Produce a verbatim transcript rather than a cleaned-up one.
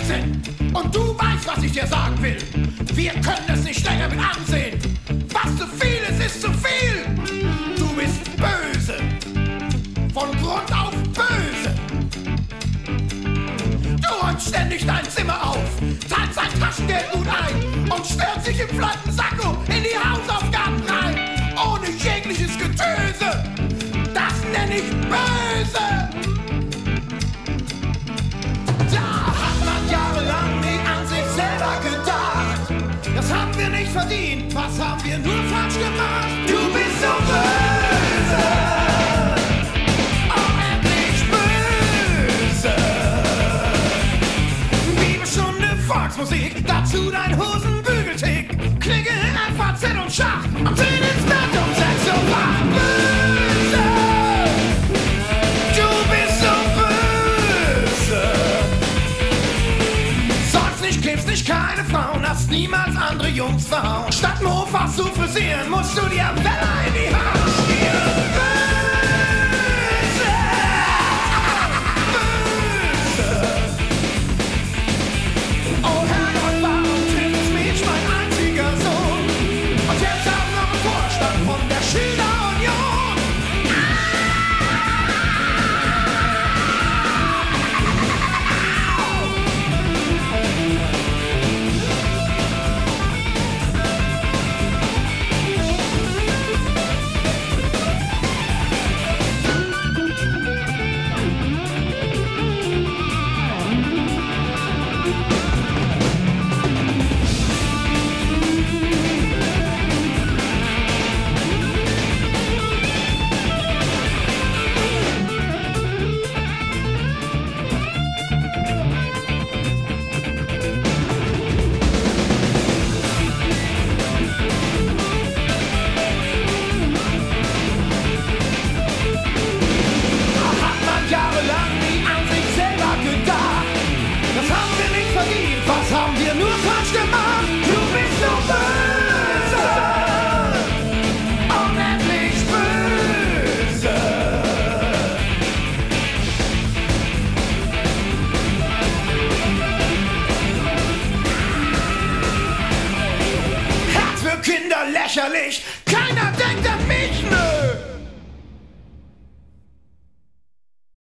Blödsinn! Und du weißt, was ich dir sagen will. Wir können es nicht länger mit ansehen. Was zu viel ist, ist zu viel. Du bist böse. Von Grund auf böse. Du räumst ständig dein Zimmer auf, zahlt sein Taschengeld gut ein und stört sich im flotten Sakko in die Hausaufgaben rein. Ohne jegliches Getöse. Das nenn ich böse. Da hat man jahrelang nie an sich selber gedacht. Das haben wir nicht verdient. Was haben wir nur falsch gemacht? Du bist so böse. Unendlich böse. Bibelstunde, Volksmusik, dazu dein Hosenbügeltick. Klinge, F A Z und Schach und den ins Bett um sechs Uhr wach. Böse. Du bist so böse. Sonst nicht, klebst nicht keine Frauen, hast niemals andere Jungs verhauen. Statt Mofas zu frisieren, musst du dir Welle in die Haare schmieren. Böse. Böse. Oh Herrgott, warum trifft es mich, mein einziger Sohn? Und jetzt auch noch im Vorstand von der Schülerunion. Hat man jahrelang nie an sich selber gedacht. Das haben wir nicht verdient. Was haben wir nur falsch gemacht? Du bist so böse. Unendlich böse. Herz für Kinder lächerlich,